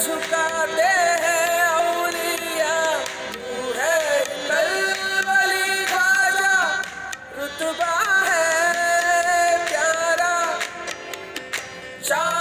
झुकाते हैं औलिया, तू है कलवली ख्वाजा, रुतबा है प्यारा।